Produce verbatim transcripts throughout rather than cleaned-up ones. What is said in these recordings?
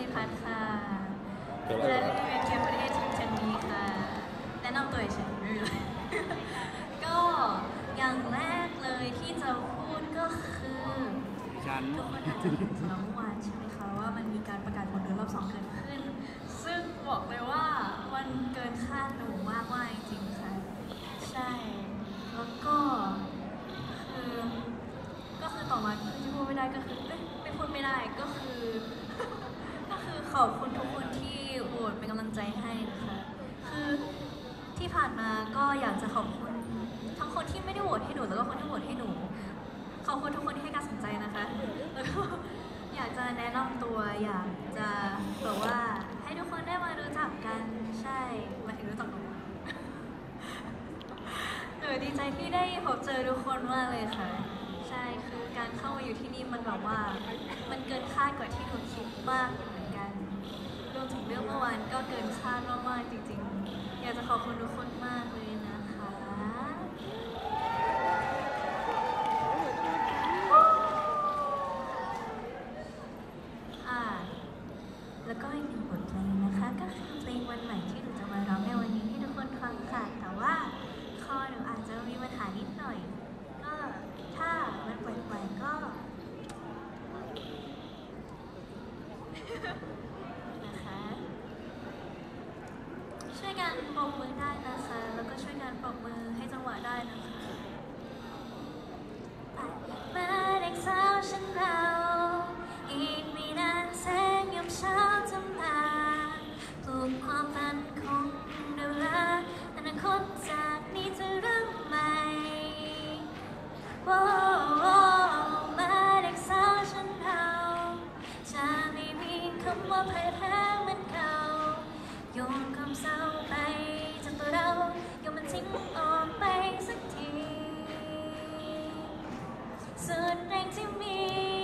พัฒน์ค่ะและนี่เป็นเทียมประเทศทีมเชนนี้ค่ะแนะนำตัวเฉยๆก็อย่างแรกเลยที่จะพูดก็คือทุกคนอาจจะเห็นเมื่อวานใช่ไหมคะว่ามันมีการประกาศผลโดยรอบสองเกิดขึ้นซึ่งบอกเลยว่ามันเกินคาดหนูมากว่าจริงๆค่ะใช่แล้วก็คือก็คือต่อมาที่พูดไม่ได้ก็คือไม่พูดไม่ได้ก็คือก็คือขอบคุณทุกคนที่โหวตเป็นกำลังใจให้นะคะคือที่ผ่านมาก็อยากจะขอบคุณทั้งคนที่ไม่ได้โหวตให้หนูแล้วก็คนที่โหวตให้หนูขอบคุณทุกคนที่ให้การสนใจนะคะแล้วก็อยากจะแนะนำตัวอยากจะบอกว่าให้ทุกคนได้มารู้จักกันใช่มาถึงรู้จักหนูหนูดีใจที่ได้พบเจอทุกคนมากเลยค่ะใช่คือการเข้ามาอยู่ที่นี่มันแบบว่ามันเกินคาดกว่าที่หนูคิดมากเหมือนกันรวมถึงเรื่องเมื่อวานก็เกินคาดมากๆจริงๆอยากจะขอบคุณทุกคนมากเลยนะคะอ่าแล้วก็อีกหนึ่งบทเพลงนะคะก็คือเพลงวันใหม่ที่หนูจะมาร้องในวันนี้ให้ทุกคนฟังค่ะแต่ว่าคอหนูอาจจะมีปัญหานิดหน่อยก็ถ้ามันปล่อยๆก็นะคะช่วยกันปรบมือได้นะคะแล้วก็ช่วยกันปรบมือให้จังหวะได้นะคะมาเด็กสาวฉันเราอีกไม่นานแสงยามเช้าจะมาปลุกความฝันของเราละอนาคตจากนี้จะเริ่มใหม่มาเด็กสาวฉันเราจะไม่มีคำว่าแพ้แพ้เหมือนเก่าโยนความเศร้าไปจากตัวเราโยนมันทิ้งออกไปสักทีสุดแรงที่มี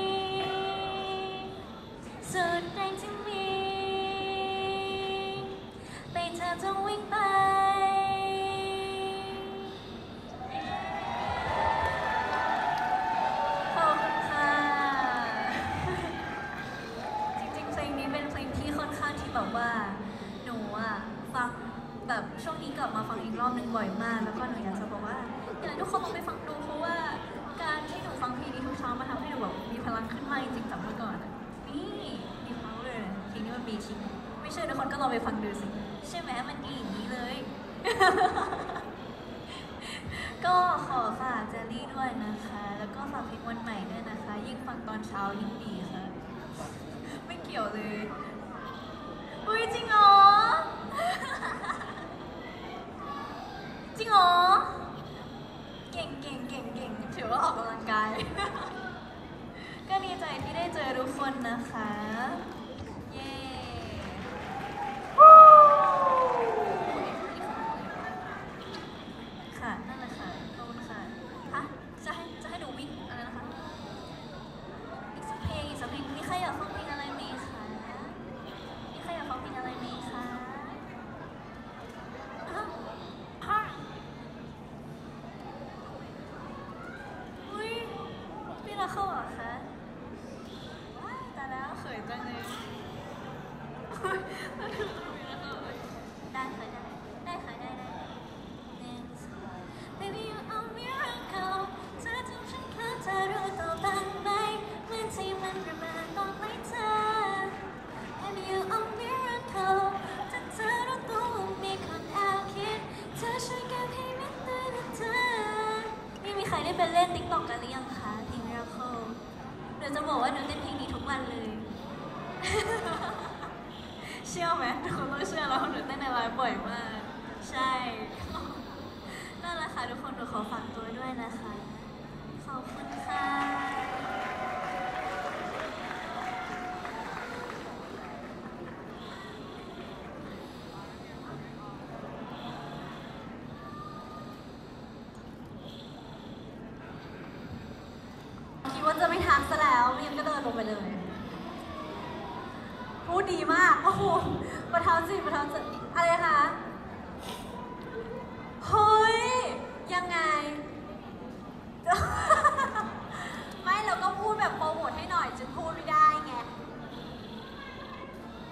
สุดแรงที่มีไปเธอจงวิ่งไปขอบคุณค่ะจริงๆเพลงนี้เป็นเพลงที่ค่อนข้างที่แบบว่าหนูอะฟังแบบช่วงนี้กลับมาฟังอีกรอบหนึ่งบ่อยมากแล้วก็หนูอยากจะบอกว่าอยากให้ทุกคนลองไปฟังดูเพราะว่าการที่หนูฟังเพลงนี้ทุกเช้ามาทำให้หนูแบบมีพลังขึ้นมาจริงๆจากเมื่อก่อนนี่มี power เพลงนี้มันมีทิ้งไม่เชื่อทุกคนก็ลองไปฟังดูสิใช่ไหมมันดีอย่างนี้เลย ก็ขอฝากเจลลี่ด้วยนะคะแล้วก็ฝากเพลงวันใหม่ด้วยนะคะยิ่งฟังตอนเช้ายิ่งดีค่ะไม่เกี่ยวเลยอุ้ยจริงเหรอ จริงเหรอเก่งเก่งเก่งเก่งถือว่าออกกำลังกาย ก็ดีใจที่ได้เจอทุกคนนะคะเย้ค่ะนั่นแหละค่ะขอบคุณค่ะฮะจะให้จะให้ดูวิ่งอะไรนะคะอีกสักเพลงอีกสักเพลงมีใครอยากฟังเพลงอะไรไหมคะมีใครอยากฟังเพลงอะไรไหมคะอุ้ยพี่รักเขาเหรอคะแต่แล้วเขินจังเลยได้ค่ะได้ได้ค่ะได้ได้ Baby you are miracle เธอทำฉันเพลิดเธอรู้ตัวบ้างไหมเหมือนที่มันระเบิดบอกให้เธอ Baby you are miracle ถ้าเธอรู้ตัวว่ามีคนแอบคิดเธอช่วยเก็บให้มิดด้วยนะเธอนี่มีใครได้ไปเล่น ติ๊กต็อก กันหรือยังคะเพลง Miracle เดี๋ยวจะบอกว่าหนูเต้นเพลงนี้ทุกวันเลย เชื่อไหมทุกคนต้องเชื่อแล้วหนูเต้นในไลฟ์บ่อยมากใช่ นั่นแหละค่ะทุกคนหนูขอฝากตัวด้วยนะคะขอบคุณค่ะคิดว่าจะไม่ทักซะแล้วมิมก็เดินลงไปเลยพูดดีมากโอ้โหประทับจิตประทับใจอะไรคะเฮ้ยยังไง ไม่เราก็พูดแบบโปรโมทให้หน่อยจนพูดไม่ได้ไง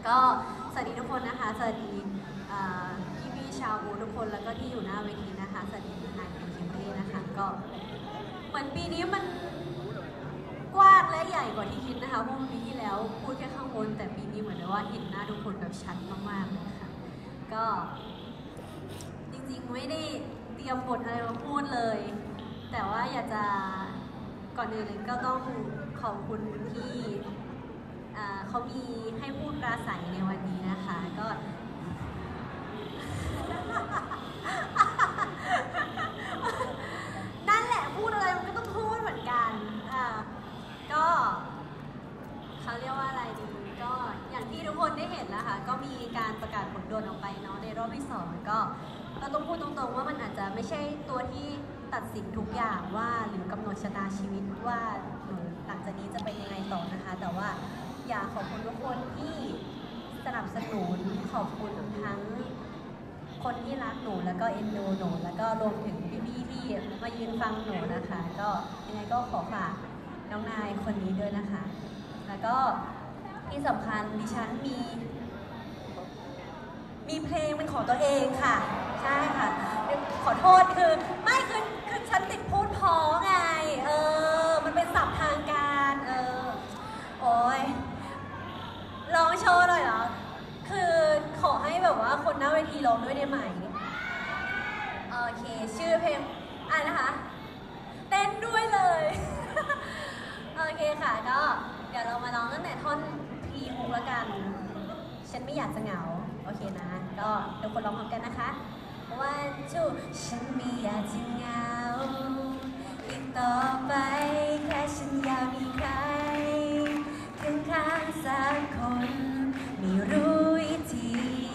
ก็สวัสดีทุกคนนะคะสวัสดีพี่พี่ชาวบูทุกคนแล้วก็ที่อยู่หน้าเวทีนะคะสวัสดีนายเป็นคิมเบ้นะคะก็เหมือนปีนี้มันกว้างและใหญ่กว่าที่คิดนะคะเพราะปีที่แล้วพูดแค่ข้างบนแต่ปีนี้เหมือนว่าเห็นหน้าทุกคนแบบชัดมากๆเลยค่ะก็จริงๆไม่ได้เตรียมบทอะไรมาพูดเลยแต่ว่าอยากจะก่อนอื่นเลยก็ต้องขอบคุณที่เขามีให้พูดปราศัยในวันนี้นะคะก็นั่นแหละพูดอะไรมันก็ต้องพูดเหมือนกันอ่าก็เขาเรียกว่าอะไรดีก็อย่างที่ทุกคนได้เห็นแล้วค่ะก็มีการประกาศผลโดนออกไปเนาะในรอบที่สองก็เราต้องพูดตรงๆว่ามันอาจจะไม่ใช่ตัวที่ตัดสินทุกอย่างว่าหรือกำหนดชะตาชีวิตว่าหนูหลังจากนี้จะเป็นยังไงต่อนะคะแต่ว่าอยากขอบคุณทุกคนที่สนับสนุนขอบคุณทั้งคนที่รักหนูแล้วก็เอ็นดูหนูแล้วก็รวมถึงพี่ๆที่มายืนฟังหนูนะคะก็ยังไงก็ขอฝากน้องนายคนนี้ด้วยนะคะแล้วก็ที่สำคัญดิฉันมีมีเพลงเป็นของตัวเองค่ะใช่ค่ะขอโทษคือไม่คือคือฉันติดพูดพ้อไงเออมันเป็นศัพท์ทางการเออโอ้ยร้องโชว์หน่อยเหรอคือขอให้แบบว่าคนหน้าเวทีร้องด้วยได้ไหมโอเคชื่อเพลงอ่ะนะคะเต้นด้วยเลยโอเคค่ะก็เดี๋ยวเรามาร้องตั้งแต่ท่อนพีฮุกแล้วกันฉันไม่อยากจะเหงาโอเคนะก็ทุกคนร้องพร้อมกันนะคะวันชูฉันไม่อยากจะเหงาอีกต่อไปแค่ฉันอยากมีใครข้างๆสักคนไม่รู้วิธี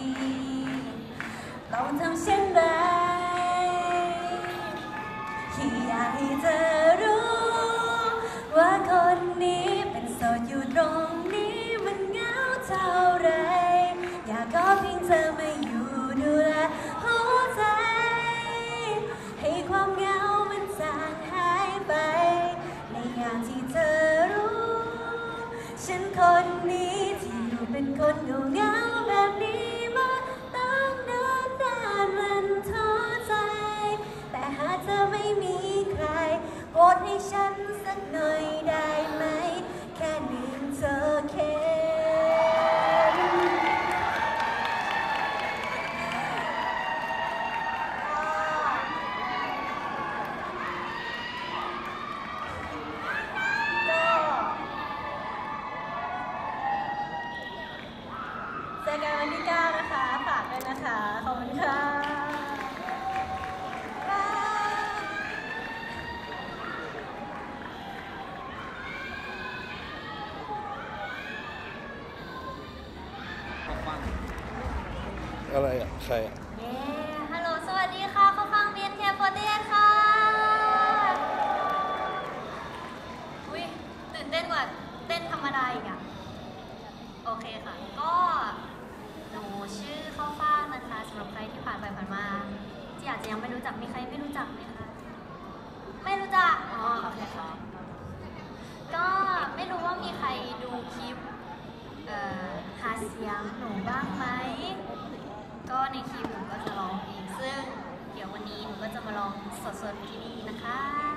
ต้องทำเช่นไรแค่อยากให้เธอรู้ว่าคนนี้เป็นโสดอยู่ตรงนี้มันเหงาเท่าไรอยากก็เพียงเธอมาอยู่ดูแลหัวใจให้ความเหงามันจางหายไปในอย่างที่เธอรู้ฉันคนนี้ที่อยู่เป็นคนเหงาๆแบบนี้มาตั้งนานนานมันท้อใจแต่หากเธอไม่มีใครโปรดให้ฉันสักหน่อยได้ไหมแค่หนึ่งเธอแค่เจอกันวันที่เก้านะคะฝากด้วยนะคะขอบคุณค่ะอะไรอ่ะใครอ่ะเย้ฮัลโหลสวัสดีค่ะเขาฟัง บี เอ็น เค โฟร์ตี้เอท ค่ะอุ้ยตื่นเต้นกว่าเต้นธรรมดาอีกอ่ะโอเคค่ะก็หนูชื่อข้าวฟ่างนะคะสำหรับใครที่ผ่านไปผ่านมาที่อาจจะยังไม่รู้จักมีใครไม่รู้จักไหมคะไม่รู้จักอ๋อโอเคค่ะก็ไม่รู้ว่ามีใครดูคลิปเอ่อหาเสียงหนูบ้างไหมก็ในคลิปหนูก็จะร้องเองซึ่งเดี๋ยววันนี้หนูก็จะมาร้องสดๆที่นี่นะคะ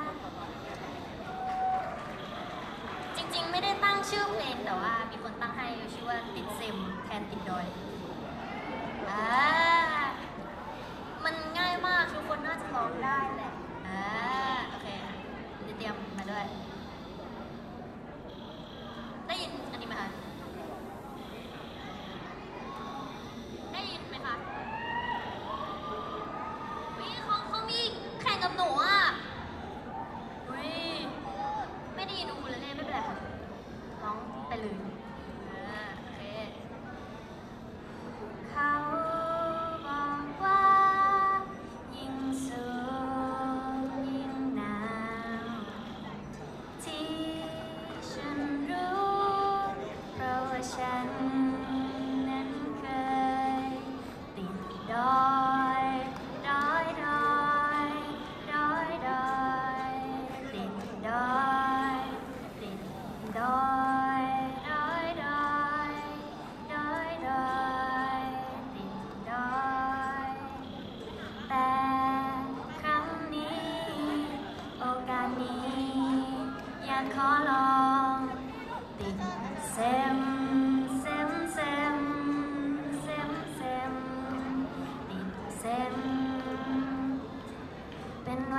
จริงๆไม่ได้ตั้งชื่อเพลงแต่ว่ามีคนตั้งให้ชื่อว่าติดเซมแทนติดดอยอ่ามันง่ายมากทุกคนน่าจะร้องได้แหละอ่าโอเคเตรียมมาด้วยได้ยินอันนี้ไหมคะได้ยินไหมคะวิเขาเขามีแข่งกับหนูอ่ะวิไม่ได้ยินอูคูเลเล่ไม่เป็นไรค่ะร้องไปเลยอ่าโอเค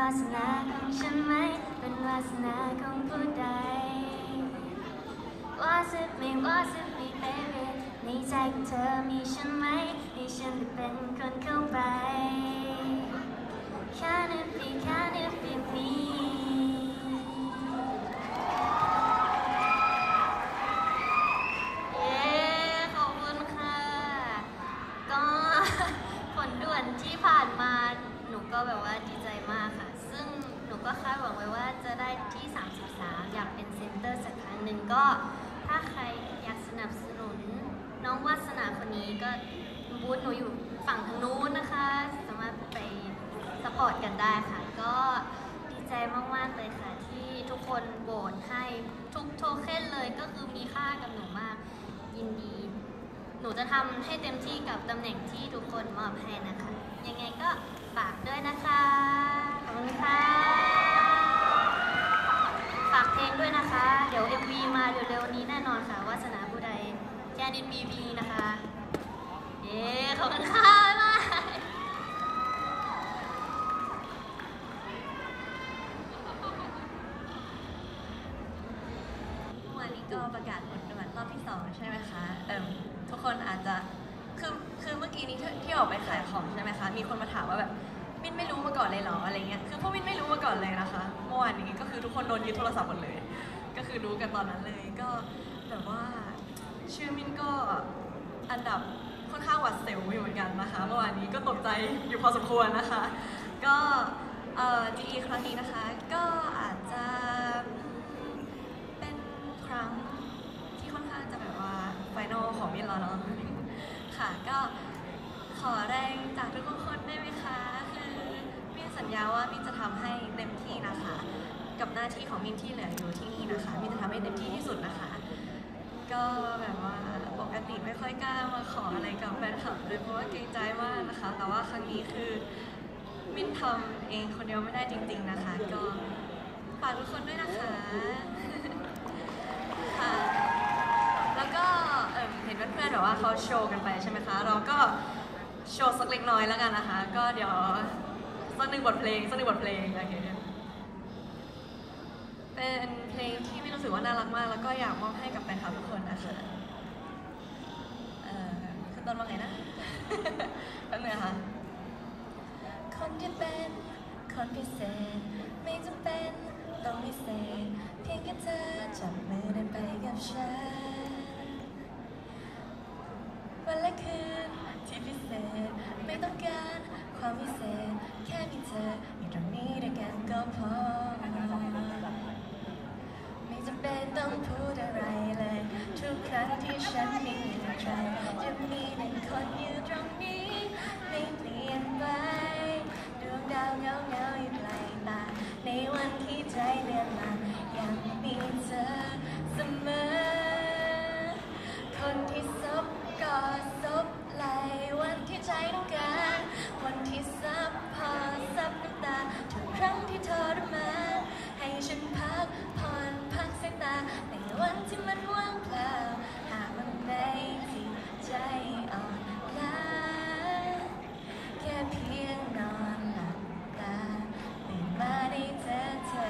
าสนาของฉันไหมเป็นวาสนาของผู้ใด Was it me Was it me baby ในใจของเธอมีฉันไหมให้ฉันได้เป็นคนเข้าไป Can it be Can it be me เย้ขอบคุณค่ะก็ผลด่วนที่ผ่านมาหนูก็แบบว่าดีใจมากค่ะซึ่งหนูก็คาดหวังไว้ว่าจะได้ที่สามสิบสามอยากเป็นเซนเตอร์สักครั้งหนึ่งก็ถ้าใครอยากสนับสนุนน้องวาสนาคนนี้ก็บูธหนูอยู่ฝั่งทางนู้นนะคะสามารถไปสปอร์ตกันได้ค่ะก็ดีใจมากๆเลยค่ะที่ทุกคนโหวตให้ทุกโทเค็นเลยก็คือมีค่ากับหนูมากยินดีหนูจะทำให้เต็มที่กับตำแหน่งที่ทุกคนมอบให้นะคะยังไงก็ฝากด้วยนะคะขอบคุณค่ะฝากเพลงด้วยนะคะเดี๋ยว เอ็ม วี มาเร็วๆนี้แน่นอนค่ะวาสนาผู้ใดแค่นิดบีบีนะคะเย้ขอบคุณค่ะบ๊ายบายวันนี้ก็ประกาศผลด่วนรอบที่สองใช่ไหมคะเอ่มทุกคนอาจจะคือคือเมื่อกี้นี้ที่ที่ออกไปขายของใช่ไหมคะมีคนมาถามว่าแบบมินไม่รู้มาก่อนเลยเหรออะไรเงี้ยคือพวกมินไม่รู้มาก่อนเลยนะคะเมื่อวานนี้ก็คือทุกคนโดนยึดโทรศัพท์หมดเลยก็คือรู้กันตอนนั้นเลยก็แบบว่าชื่อมินก็อันดับค่อนข้างหวาดเสียวอยู่เหมือนกันนะคะเมื่อวานนี้ก็ตกใจอยู่พอสมควรนะคะก็เอ่อ จี อี ครั้งนี้นะคะก็อาจจะเป็นครั้งที่ค่อนข้างจะแบบว่าไฟนอลของมินแล้วเนาะค่ะก็ขอแรงจากทุกคนได้ไหมคะคือมินสัญญาว่ามินจะทำให้เต็มที่นะคะกับหน้าที่ของมินที่เหลืออยู่ที่นี่นะคะมินจะทำให้เต็มที่ที่สุดนะคะก็แบบว่าปกติไม่ค่อยกล้ามาขออะไรกับแฟนคลับเลยเพราะว่าเกรงใจมากนะคะแต่ว่าครั้งนี้คือมินทำเองคนเดียวไม่ได้จริงๆนะคะก็ฝากทุกคนด้วยนะคะค่ะแล้วก็เเห็นเพื่อนๆแบบว่าเขาโชว์กันไปใช่ไหมคะเราก็โชว์สักเล็กน้อยแล้วกันนะคะก็เดี๋ยวสักหนึ่งบทเพลงสักหนึ่งบทเพลงโอเคเป็นเพลงที่ไม่รู้สึกว่าน่ารักมากแล้วก็อยากมอบให้กับแฟนคลับทุกคนนะคะเอ่อคือต้นว่าไงนะ แป๊บนึงนะคะคนที่เป็นคนพิเศษไม่จำเป็นต้องพิเศษเพียงแค่เธอจับมือเดินไปกับฉันวันและคืนที่พิเศษไม่ต้องการความพิเศษแค่มีเธออยู่ตรงนี้ด้วยกันก็พอไม่จำเป็นต้องพูดอะไรเลยทุกครั้งที่ฉันมีใครจะมีหนึ่งคนอยู่ตรงนี้ไม่เปลี่ยนไปดวงดาวเงาเงาอยู่ไกลตาในวันที่ใจเลื่อนลางยังมีเธอเสมอคนที่ซบกอดซบไหลวันที่ใจต้องการวันที่ซับพอซับน้ำตาทุกครั้งที่ทรมานให้ฉันพักผ่อนพักสายตาในวันที่มันว่างเปล่าหากวันไหนที่ใจอ่อนล้าแค่เพียงนอนหลับตาตื่นมาได้เจอเธอ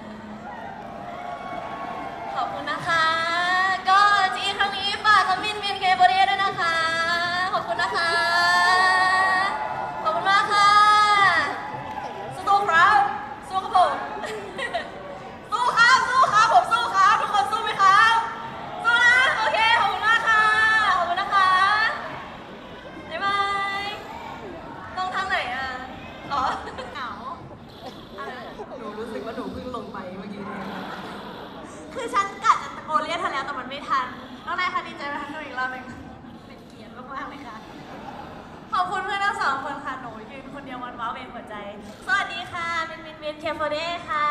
ขอบคุณนะคะก็จีครั้งนี้ฝากคอมมินมินเคโบเรียด้วยนะคะขอบคุณนะคะขอบคุณมากค่ะสู้ๆครับสู้ครับผมสู้ครับสู้ครับผมสู้ครับทุกคนสู้ไหมครับสู้นะโอเคขอบคุณมากค่ะขอบคุณนะคะบ๊ายบายต้องทางไหนอ่ะอ๋อเหงาหนูรู้สึกว่าหนูเพิ่งลงไปเมื่อกี้นี้คือฉันกะจะตะโกนเรียกทันแล้วแต่มันไม่ทันน้องนายคะดีใจไหมคะอีกรอบหนึ่งเป็นเกียรติมากๆเลยค่ะขอบคุณเพื่อนทั้งสองคนค่ะหนูยืนคนเดียววันว้าวเองหัวใจสวัสดีค่ะมินมินมินเคฟโฟเด้ค่ะ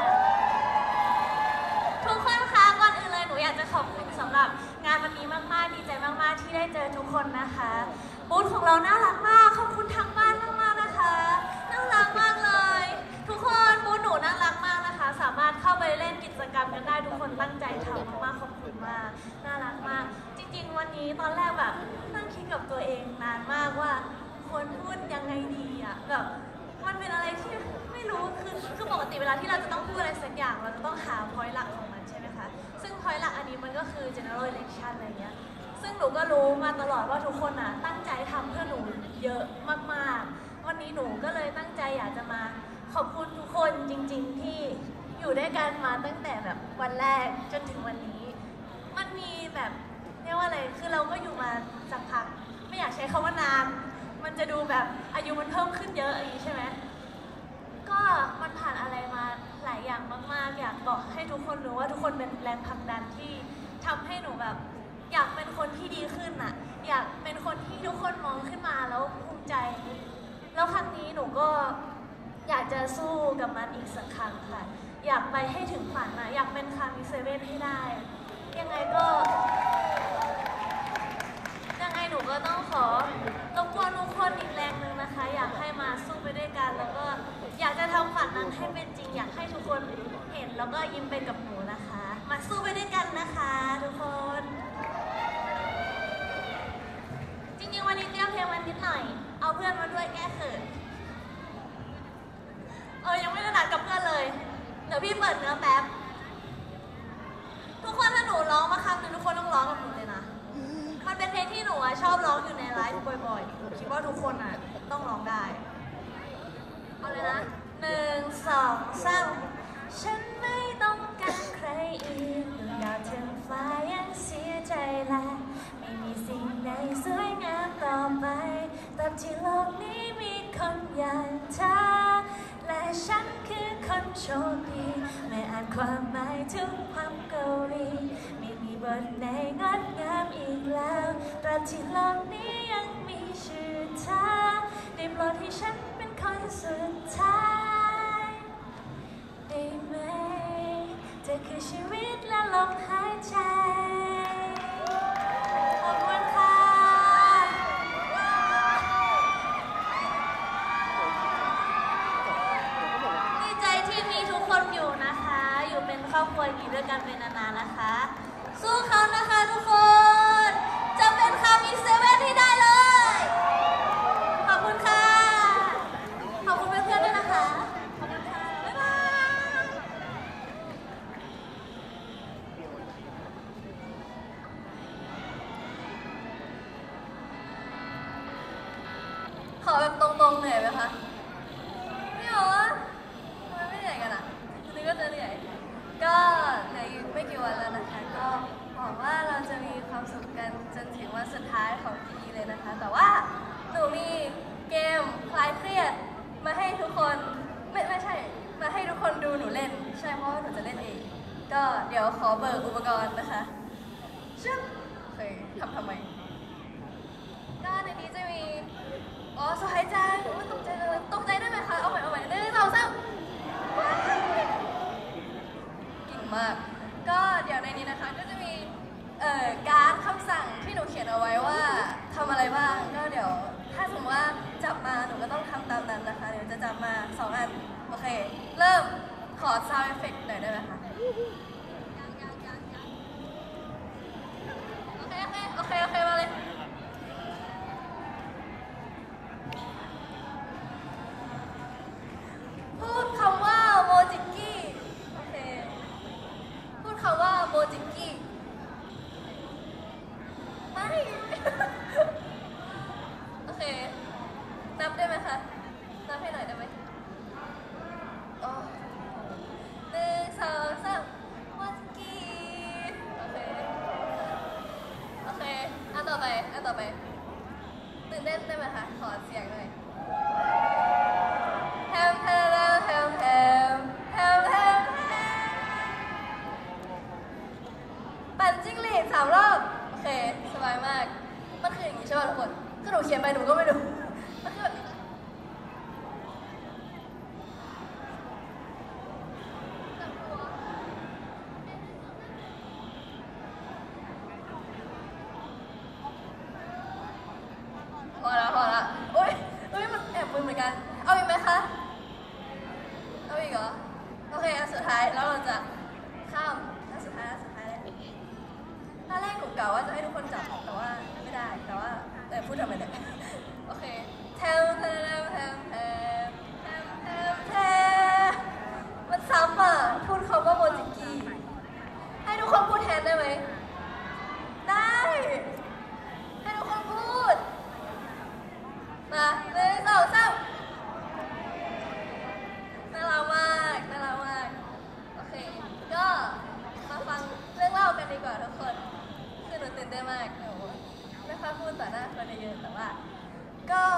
ทุกคนคะก่อนอื่นเลยหนูอยากจะขอบคุณสำหรับงานวันนี้มากๆดีใจมากๆที่ได้เจอทุกคนนะคะบูธของเราน่ารักมากขอบคุณทางบ้านมากๆนะคะน่ารักมากเลยทุกคนบูธหนูน่ารักมากนะคะสามารถเข้าไปเล่นกิจกรรมกันได้ทุกคนตั้งใจทำมากๆขอบคุณมากน่ารักมากจริงๆวันนี้ตอนแรกแบบนั่งคิดกับตัวเองนานมากว่าควรพูดยังไงดีอะแบบมันเป็นอะไรที่ไม่ไม่รู้คือคือปกติเวลาที่เราจะต้องพูดอะไรสักอย่างเราจะต้องหา point หลักของมันใช่ไหมคะซึ่ง point หลักอันนี้มันก็คือ general election อะไรเงี้ยซึ่งหนูก็รู้มาตลอดว่าทุกคนอ่ะตั้งใจทำเพื่อหนูเยอะมากๆวันนี้หนูก็เลยตั้งใจอยากจะมาขอบคุณทุกคนจริงๆที่อยู่ด้วยกันมาตั้งแต่แบบวันแรกจนถึงวันนี้มันมีแบบเรียกว่าอะไรคือเราก็อยู่มาสักพักไม่อยากใช้คำว่านานมันจะดูแบบอายุมันเพิ่มขึ้นเยอะอย่างนี้ใช่ไหมก็มันผ่านอะไรมาหลายอย่างมากๆอยากบอกให้ทุกคนรู้ว่าทุกคนเป็นแรงผลักดันที่ทำให้หนูแบบอยากเป็นคนที่ดีขึ้นน่ะอยากเป็นคนที่ทุกคนมองขึ้นมาแล้วภูมิใจแล้วครั้งนี้หนูก็อยากจะสู้กับมันอีกสักครั้งค่ะอยากไปให้ถึงฝันนะอยากเป็นคามิเซเว่นให้ได้ยังไงก็ยังไงหนูก็ต้องขอรบกวนทุกคนอีกแรงหนึ่งนะคะอยากให้มาสู้ไปด้วยกันแล้วก็อยากจะทำฝันนั้นให้เป็นจริงอยากให้ทุกคนเห็นแล้วก็ยิ้มไปกับหนูนะคะมาสู้ไปด้วยกันนะคะทุกคนจริงๆวันนี้เตรียมเพลงวันนิดหน่อยเอาเพื่อนมาด้วยแก้เขินเออยังไม่ได้นัดกับเพื่อนเลยเดี๋ยวพี่เปิดเนื้อแป๊บทุกคนถ้าหนูร้องมาคำหนึ่งทุกคนต้องร้องกับหนูเลยนะมันเป็นเพลงที่หนูอะชอบร้องอยู่ในไลฟ์บ่อยๆหนูคิดว่าทุกคนอะต้องร้องได้เอาเลยนะหนึ่งสองสามฉันไม่ต้องการใครอีกอยากถึงฟ้ายังเสียใจและไม่มีสิ่งใดสวยงามต่อไปตราบที่โลกนี้มีคนอย่างเธอและฉันคือคนโชคดีไม่อ่านความหมายถึงความกวีไม่มีบทไหนงดงามอีกแล้วตราบที่โลกนี้ยังมีชื่อเธอได้โปรดให้ฉันเป็นคนสุดท้ายได้ไหมเธอคือชีวิตและลมหายใจขอบคุณค่ะดีใจที่มีทุกคนอยู่นะคะอยู่เป็นครอบครัวอยู่ด้วยกันเป็นนานๆนะคะสู้เขานะคะทุกคนจะเป็นคามิเซเว่นที่ได้เลยขอบคุณค่ะขอบคุณเพื่อนๆด้วยนะคะขอบคุณค่ะบ๊ายบายขอแบบตรงๆเหนื่อยไหมคะไม่เหรอทำไมไม่เหนื่อยกันอ่ะนึกว่าจะเหนื่อยก็เหลืออีกไม่กี่วันแล้วนะคะก็หวังว่าเราจะมีความสุขกันจนถึงวันสุดท้ายของปีเลยนะคะแต่ว่าหนูมีเกมคลายเครียดมาให้ทุกคนไม่ไม่ใช่มาให้ทุกคนดูหนูเล่นใช่เพราะว่าหนูจะเล่นเองก็เดี๋ยวขอเบิกอุปกรณ์นะคะชึบเคยทำทำไมก็ในนี้จะมีอ๋อสหายใจอุ๊ยตกใจเลยตกใจได้ไหมคะเอาใหม่เอาใหม่หนึ่งสองสามเก่งมากก็เดี๋ยวในนี้นะคะก็จะมีเอ่อการ์ดคำสั่งที่หนูเขียนเอาไว้ว่าทำอะไรบ้างก็เดี๋ยวถ้าสมมติว่าจับมาหนูก็ต้องทำตามนั้นนะคะเดี๋ยวจะจับมาสองอันโอเคเริ่มขอ sound effect หน่อยได้ไหมคะโอเคโอเคโอเคโอเคมาเลยพูดคำว่าโมจิกี้โอเคพูดคำว่าโมจิกี้ไม่ โอเคนับได้ไหมคะนับให้หน่อยได้ไหมอ๋อหนึ่งสองสามโมจิกี้โอเคโอเคอันต่อไปอันต่อไปตื่นเต้นได้ไหมคะขอเสียงหน่อยแฮมแฮมแฮมแฮมแฮมแฮมปั่นจิ้งหรีดสามรอบโอเคสบายมากมันคืออย่างนี้ใช่ป่ะทุกคนก็หนูเขียนไปหนูก็ไม่ดูมันคือแบบนี้พอแล้วพอแล้วโอ๊ยโอ๊ยมันแอบมือเหมือนกันเอาอีกไหมคะเอาอีกเหรอโอเคอันสุดท้ายแล้วเราจะข้ามอันสุดท้ายอันสุดท้ายเลยตอนแรกหนูกะว่าจะให้ทุกคนจับแต่ว่าไม่ได้แต่ว่าแต่พูดทำไมเนี่ยโอเคแทมแทมแทมแทมแทมแทมแทม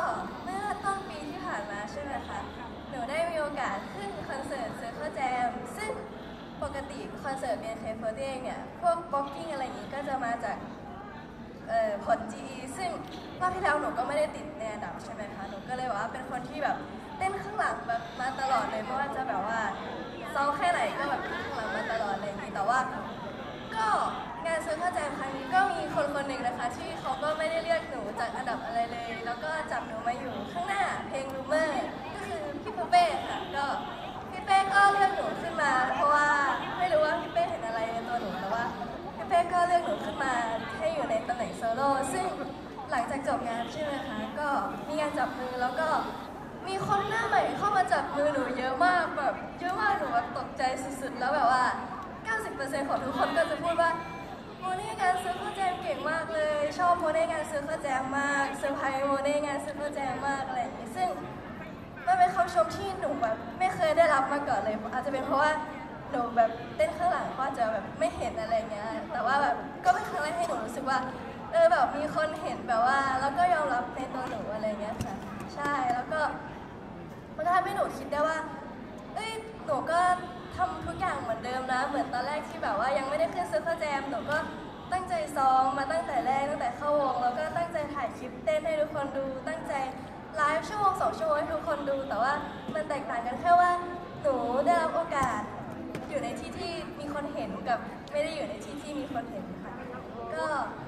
เมื่อต้นปีที่ผ่านมาใช่ไหมคะหนูได้มีโอกาสขึ้นคอนเสิร์ต Circle Jam ซึ่งปกติคอนเสิร์ต บี เอ็น เค สี่สิบ เนี่ยพวกบล็อกกิ้งอะไรอย่างนี้ก็จะมาจากเอ่อผล จี อี ซึ่งรอบที่แล้วหนูก็ไม่ได้ติดในอันดับใช่ไหมคะหนูก็เลยว่าเป็นคนที่แบบเต้นข้างหลังแบบมาตลอดเลยไม่ว่าจะแบบว่าซ้อมแค่ไหนก็แบบข้างหลังมาตลอดอะไรอย่างนี้แต่ว่าก็งานซื้อเข้าใจครั้งนี้ก็มีคนคนหนึ่งนะคะที่เขาก็ไม่ได้เลือกหนูจากอันดับอะไรเลย แล้วก็จับหนูมาอยู่ข้างหน้าเพลงรูเมอร์ก็คือพี่ปูเป้ค่ะก็พี่เป้ก็เลือกหนูขึ้นมาเพราะว่าไม่รู้ว่าพี่เป้เห็นอะไรในตัวหนูแต่ว่าพี่เป้ก็เลือกหนูขึ้นมาให้อยู่ในตำแหน่งโซโล่ซึ่งหลังจากจบงานใช่ไหมคะก็มีงานจับมือแล้วก็มีคนหน้าใหม่เข้ามาจับมือหนูเยอะมากแบบเยอะมากหนูแบบตกใจสุดๆแล้วแบบว่า เก้าสิบเปอร์เซ็นต์ ของทุกคนก็จะพูดว่าโมเน่งานซื้อข้าวแจมเก่งมากเลยชอบโมเน่งานซื้อข้าวแจมมากเซอร์ไพรส์โมเน่งานซื้อข้าวแจมมากอะไรอย่างนี้ซึ่งมันเป็นคำชมที่หนูแบบไม่เคยได้รับมาก่อนเลยอาจจะเป็นเพราะว่าหนูแบบเต้นข้างหลังก็จะแบบไม่เห็นอะไรเงี้ยแต่ว่าแบบก็เป็นครั้งแรกที่หนูรู้สึกว่าเออแบบมีคนเห็นแบบว่าแล้วก็ยอมรับในตัวหนูอะไรเงี้ยค่ะใช่แล้วก็มันก็ทำให้หนูคิดได้ว่าเอ้ยหนูก็ทำทุกอย่างเหมือนเดิมนะเหมือนตอนแรกที่แบบว่ายังไม่ได้ขึ้นซูเปอร์แจมหนูก็ตั้งใจซ้อมมาตั้งแต่แรกตั้งแต่เข้าวงแล้วก็ตั้งใจถ่ายคลิปเต้นให้ทุกคนดูตั้งใจไลฟ์ชั่วโมงสองชั่วโมงให้ทุกคนดูแต่ว่ามันแตกต่างกันแค่ว่าหนูได้รับโอกาสอยู่ในที่ที่มีคนเห็นกับไม่ได้อยู่ในที่ที่มีคนเห็นค่ะก็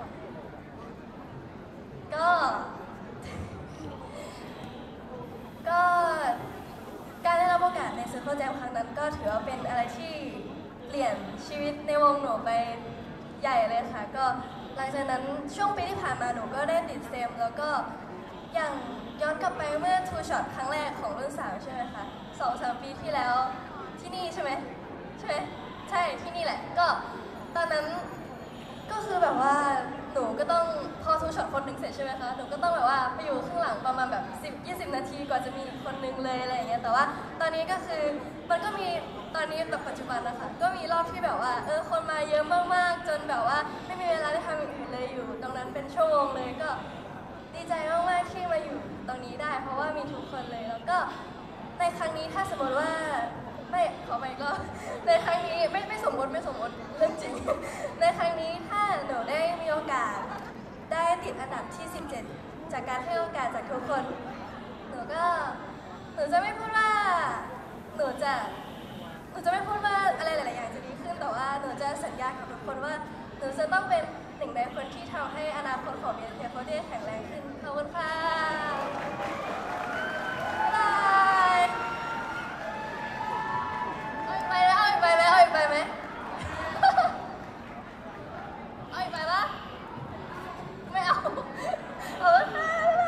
ก็ก็การได้รับโอกาสในซูเปอร์แจมครั้งนั้นก็ถือว่าเป็นอะไรที่เปลี่ยนชีวิตในวงหนูไปใหญ่เลยค่ะก็หลังจากนั้นช่วงปีที่ผ่านมาหนูก็ได้ติดเซมแล้วก็อย่างย้อนกลับไปเมื่อทูช็อตครั้งแรกของรุ่นสามใช่ไหมคะสองสามปีที่แล้วที่นี่ใช่ไหมใช่ไหมใช่ที่นี่แหละก็ตอนนั้นก็คือแบบว่าหนูก็ต้องพอทูช็อตคนหนึ่งเสร็จใช่ไหมคะหนูก็ต้องแบบว่าไปอยู่ข้างหลังประมาณแบบสิบ ยี่สิบนาทีกว่าจะมีคนนึงเลยอะไรอย่างเงี้ยแต่ว่าตอนนี้ก็คือมันก็มีตอนนี้แบบปัจจุบันนะคะก็มีรอบที่แบบว่าเออคนมาเยอะมากๆจนแบบว่าไม่มีเวลาได้ทำอย่างอื่นเลยอยู่ตรงนั้นเป็นชั่วโมงเลยก็ดีใจมากๆที่มาอยู่ตรงนี้ได้เพราะว่ามีทุกคนเลยแล้วก็ในครั้งนี้ถ้าสมมติว่าไม่ขอไปก็ในครั้งนี้ไม่ไม่สมมติไม่สมมติเรื่องจริงในครั้งนี้ถ้าหนูได้มีโอกาสได้ติดอันดับที่สิบเจ็ดจากการให้โอกาสจากทุกคนหนูก็หนูจะไม่พูดว่าหนูจะหนูจะไม่พูดว่าอะไรหลายๆอย่างจะดีขึ้นแต่ว่าหนูจะสัญญากับทุกคนว่าหนูจะต้องเป็นหนึ่งในคนที่ทำให้อนาคตของ บี เอ็น เค สี่สิบ แข็งแรงขึ้นขอบคุณค่ะบ๊ายบายเอาอีกไปไหมเอาอีกไปไหมเอาอีกไปปะไม่เอาเอาค่ะ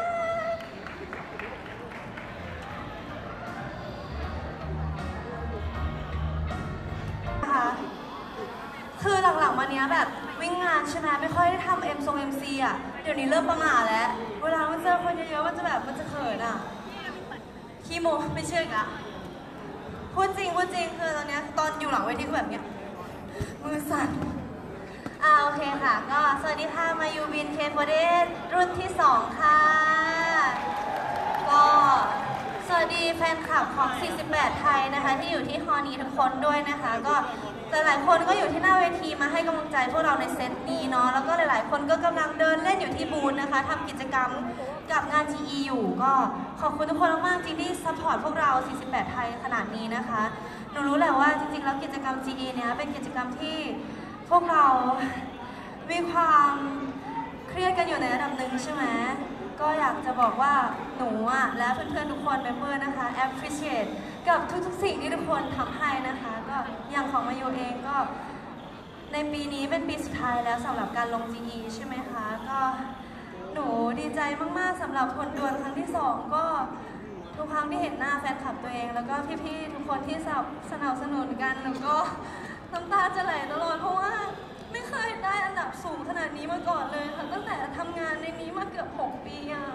คือหลังๆมาเนี้ยแบบวิ่งงานใช่ไหมไม่ค่อยได้ทำเอ็มทรงเอ็มซีอ่ะเดี๋ยวนี้เริ่มประหม่าแล้วเวลามันเจอคนเยอะๆมันจะแบบมันจะเขินอ่ะขี้โมไม่เชื่ออ่ะพูดจริงพูดจริงคือตอนเนี้ยตอนอยู่หลังเวทีก็แบบเนี้ยมือสั่นอ่าโอเคค่ะก็สวัสดีค่ะมายูบินเคโฟเดสรุ่นที่สองค่ะก็สวัสดีแฟนคลับของสี่สิบแปดไทยนะคะที่อยู่ที่ฮอนี้ทุกคนด้วยนะคะก็หลายๆคนก็อยู่ที่หน้าเวทีมาให้กำลังใจพวกเราในเซตนี้เนาะแล้วก็หลายๆคนก็กำลังเดินเล่นอยู่ที่บูธนะคะทำกิจกรรมกับงาน จี อี อยู่ก็ขอบคุณทุกคนมากๆจริงที่ซัพพอร์ตพวกเราสี่สิบแปดไทยขนาดนี้นะคะหนูรู้แหละว่าจริงๆแล้วกิจกรรม จี อี เนี้ยเป็นกิจกรรมที่พวกเรามีความเครียดกันอยู่ในระดับหนึ่งใช่ไหมก็อยากจะบอกว่าหนูอ่ะและเพื่อนๆทุกคนเมมเบอร์นะคะ appreciate กับทุกๆสิ่งที่ทุกคนทำให้นะคะก็อย่างของมายูเองก็ในปีนี้เป็นปีสุดท้ายแล้วสำหรับการลง จี อี ใช่ไหมคะก็หนูดีใจมากๆสำหรับผลดวลครั้งที่สองก็ทุกครั้งที่เห็นหน้าแฟนคลับตัวเองแล้วก็พี่ๆทุกคนที่สนับสนุนกันหนูก็น้ำตาจะไหลตลอดเพราะว่าไม่เคยได้อันดับสูงขนาดนี้มาก่อนเลยค่ะตั้งแต่ทำงานในนี้มาเกือบหกปีอะ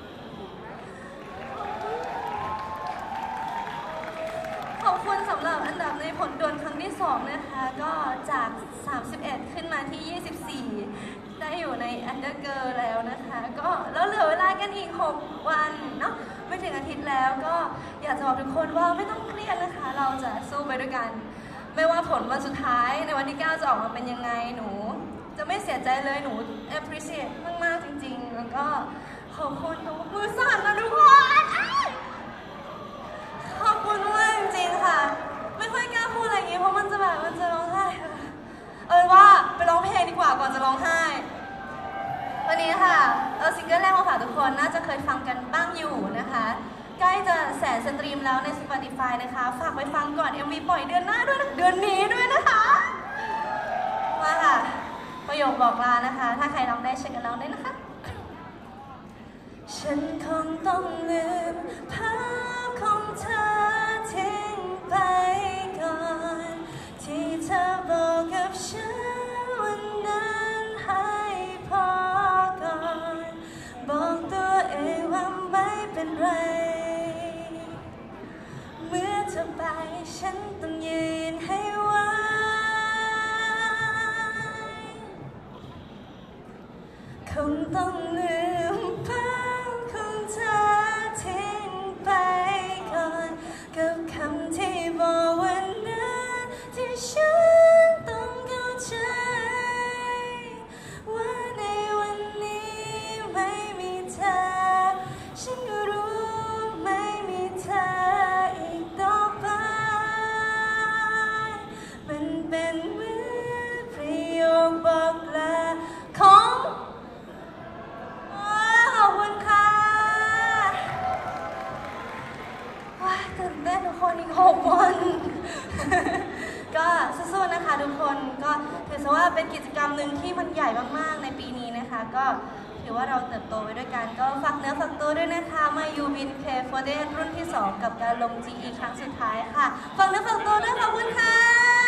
ขอบคุณสำหรับอันดับในผลดวลครั้งที่สองนะคะก็จากสามสิบเอ็ดขึ้นมาที่ยี่สิบสี่ได้อยู่ในอันเดอร์เกิร์ลแล้วนะคะก็แล้วเหลือเวลากันอีกหกวันเนาะไม่ถึงอาทิตย์แล้วก็อยากจะบอกทุกคนว่าไม่ต้องเครียดนะคะ เราจะสู้ไปด้วยกันไม่ว่าผลวันสุดท้ายในวันที่เก้าจะออกมาเป็นยังไงหนูจะไม่เสียใจเลยหนู appreciate มากๆจริงๆแล้วก็ขอบคุณทุกมือสั่นนะทุกคนขอบคุณมากจริงๆค่ะไม่ค่อยกล้าพูดอะไรอย่างงี้เพราะมันจะแบบมันจะร้องไห้เออว่าไปร้องเพลงดีกว่าก่อนจะร้องไห้วันนี้ค่ะเอาซิงเกิลแรกมาฝากทุกคนน่าจะเคยฟังกันบ้างอยู่นะคะใกล้จะแสนสตรีมแล้วใน Spotify นะคะฝากไปฟังก่อน เอ็ม วี ปล่อยเดือนหน้าด้วยนะเดือนนี้ด้วยนะคะมาค่ะประโยคบอกลานะคะถ้าใครร้องได้เชิญกันร้องได้นะคะฉันคงต้องลืมภาพของเธอทิ้งไปก่อนที่เธอบอกกับฉันวันนั้นให้พอก่อนบอกตัวเองว่าไม่เป็นไรเมื่อเธอไปฉันต้องยืนให้ไหวคงต้องลืมภาพของเธอทิ้งไปก่อนกับคำที่บอกวันนั้นที่ฉันต้องเข้าใจว่าในวันนี้ไม่มีเธอฉันก็รู้ไม่มีเธออีกต่อไปมันเป็นเหมือนประโยคบอกลาของขอบคุณค่ะว้าตื่นเต้นทุกคนอีกหกวันก็สู้ๆนะคะทุกคนก็ถือซะว่าเป็นกิจกรรมหนึ่งที่มันใหญ่มากๆในปีนี้นะคะก็ถือว่าเราเติบโตไปด้วยกันก็ฝากเนื้อฝากตัวด้วยนะคะมายูบินเคโฟเดสรุ่นที่สองกับการลง จี อี ครั้งสุดท้ายค่ะฝากเนื้อฝากตัวด้วยขอบคุณค่ะ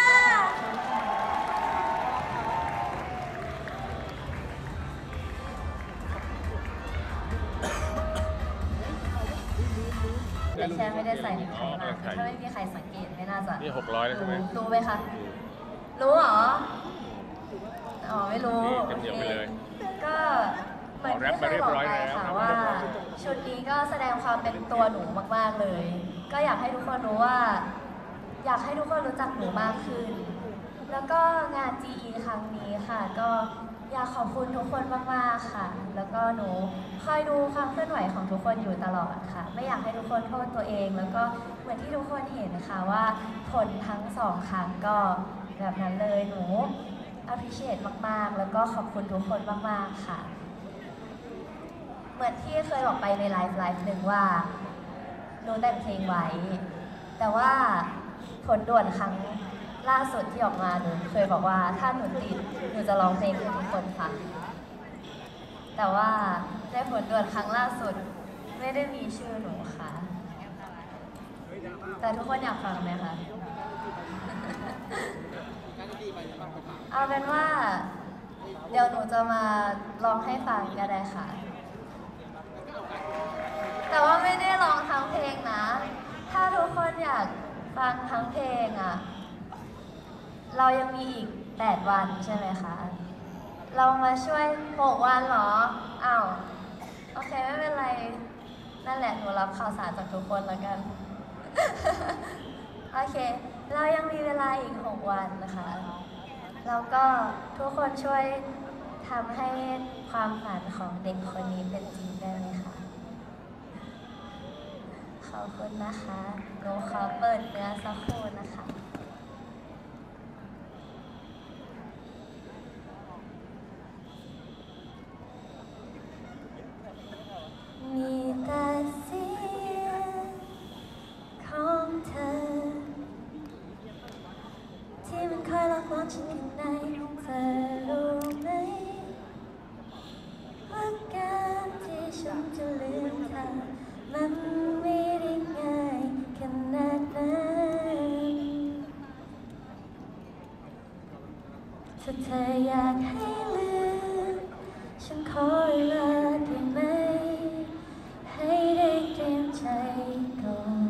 แต่แค่ไม่ได้ใส่ในข้างหน้าถ้าไม่มีใครสังเกตไม่น่าจะนี่หกร้อยเลยใช่ไหมรู้ไหมคะ รู้เหรอ อ๋อ ไม่รู้เต็มเหนียวไปเลยก็เหมือนที่เคยบอกไปค่ะว่าชุดนี้ก็แสดงความเป็นตัวหนูมากๆเลย ก็อยากให้ทุกคนรู้ว่า อยากให้ทุกคนรู้จักหนูมากขึ้น แล้วก็งาน จี อี ครั้งนี้ค่ะก็อยากขอบคุณทุกคนมากๆค่ะแล้วก็หนูคอยดูความเคลื่อนไหวของทุกคนอยู่ตลอดค่ะไม่อยากให้ทุกคนโทษตัวเองแล้วก็เหมือนที่ทุกคนเห็นนะคะว่าผลทั้งสองครั้งก็แบบนั้นเลยหนู appreciate มากๆแล้วก็ขอบคุณทุกคนมากๆค่ะเหมือนที่เคยบอกไปในไลฟ์ไลฟ์หนึ่งว่าหนูแต่งเพลงไว้แต่ว่าผลด่วนครั้งล่าสุดที่ออกมาหนูเคยบอกว่าถ้าหนูติดหนูจะร้องเพลงให้ทุกคนฟังแต่ว่าในผลด่วนครั้งล่าสุดไม่ได้มีชื่อหนูค่ะแต่ทุกคนอยากฟังไหมคะ เอาเป็นว่าเดี๋ยวหนูจะมาร้องให้ฟังก็ได้ค่ะแต่ว่าไม่ได้ร้องทั้งเพลงนะถ้าทุกคนอยากฟังทั้งเพลงอ่ะเรายังมีอีกแปดวันใช่ไหมคะเรามาช่วยหกวันเหรออ้าวโอเคไม่เป็นไรนั่นแหละหนูรับข่าวสารจากทุกคนแล้วกัน โอเคเรายังมีเวลาอีกหกวันนะคะแล้วก็ทุกคนช่วยทำให้ความฝันของเด็กคนนี้เป็นจริงได้ไหมคะขอบคุณนะคะหนูขอเปิดเนื้อสักครู่นะคะมีแต่เสียงของเธอที่มันคอยหลอกหลอนฉันข้างในเธอรู้ไหมว่าการที่ฉันจะลืมเธอมันไม่ได้ง่ายขนาดนั้นถ้าเธออยากให้ลืมฉันขอเวลาได้ไหมให้ได้เตรียมใจก่อน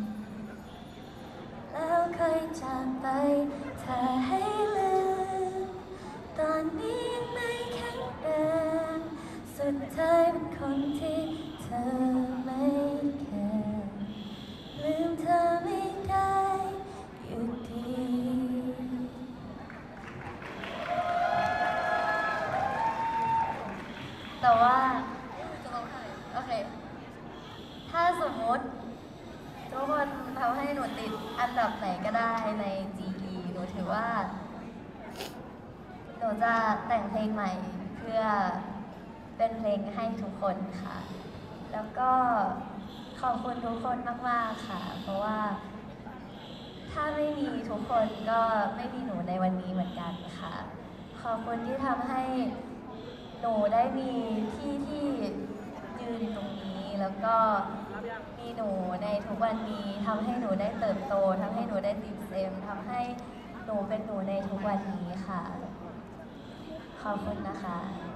แล้วค่อยจากไปถ้าให้ลืมตอนนี้ยังไม่แข็งแรงสุดท้ายเป็นคนที่ติทุกคนทำให้หนูติดอันดับไหนก็ได้ใน จี อี หนูถือว่า หนูจะแต่งเพลงใหม่เพื่อเป็นเพลงให้ทุกคนค่ะ แล้วก็ขอบคุณทุกคนมากๆค่ะ เพราะว่าถ้าไม่มีทุกคนก็ไม่มีหนูในวันนี้เหมือนกันค่ะ ขอบคุณที่ทำให้หนูได้มีที่ที่ยืนตรงนี้ แล้วก็มีหนูในทุกวันนี้ทำให้หนูได้เติบโตทำให้หนูได้ติดเซมทำให้หนูเป็นหนูในทุกวันนี้ค่ะ ขอบคุณนะคะ